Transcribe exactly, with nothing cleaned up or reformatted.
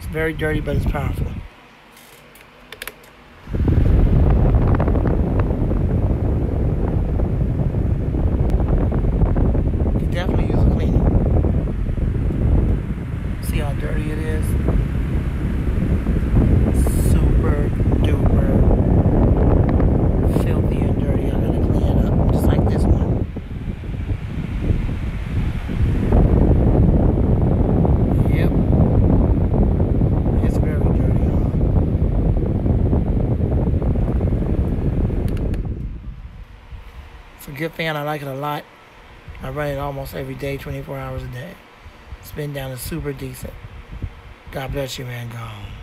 very dirty, but it's powerful. You can definitely use a cleaner. See how dirty it is? Super duper filthy and dirty. I gotta clean it up, just like this one. Yep. It's very dirty, y'all. It's a good fan. I like it a lot. I run it almost every day, twenty-four hours a day. Spin down is super decent. God bless you, man. Gone.